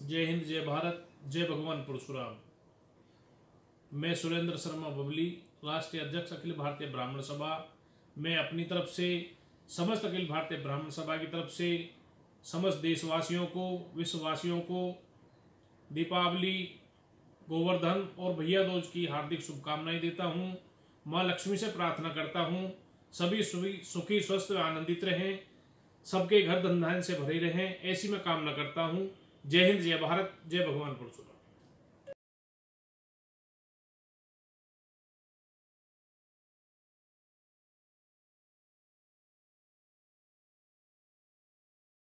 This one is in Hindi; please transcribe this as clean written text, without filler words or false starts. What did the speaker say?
जय हिंद, जय भारत, जय भगवान परशुराम। मैं सुरेंद्र शर्मा बबली, राष्ट्रीय अध्यक्ष अखिल भारतीय ब्राह्मण सभा। मैं अपनी तरफ से, समस्त अखिल भारतीय ब्राह्मण सभा की तरफ से समस्त देशवासियों को, विश्ववासियों को दीपावली, गोवर्धन और भैया दूज की हार्दिक शुभकामनाएं देता हूं। मां लक्ष्मी से प्रार्थना करता हूं, सभी सुखी स्वस्थ व आनंदित रहें, सबके घर धन धान्य से भरे रहें, ऐसी मैं कामना करता हूं। जय हिंद, जय भारत, जय भगवान परशुराम।